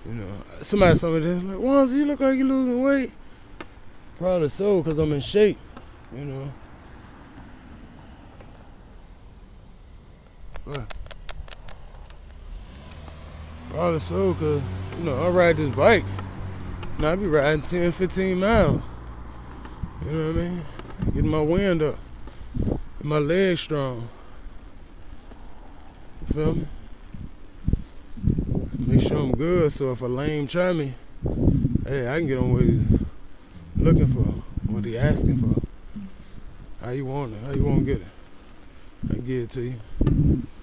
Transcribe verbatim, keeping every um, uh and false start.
You know, somebody saw me there like, Wanza, you look like you losing weight. Probably so, because I'm in shape, you know. But probably so, because, you know, I ride this bike. Now I be riding ten, fifteen miles. You know what I mean? Getting my wind up. And my legs strong. You feel me? Make sure I'm good, so if a lame try me, hey, I can get on what he's looking for, what he asking for. How you want it? How you want to get it? I can give it to you.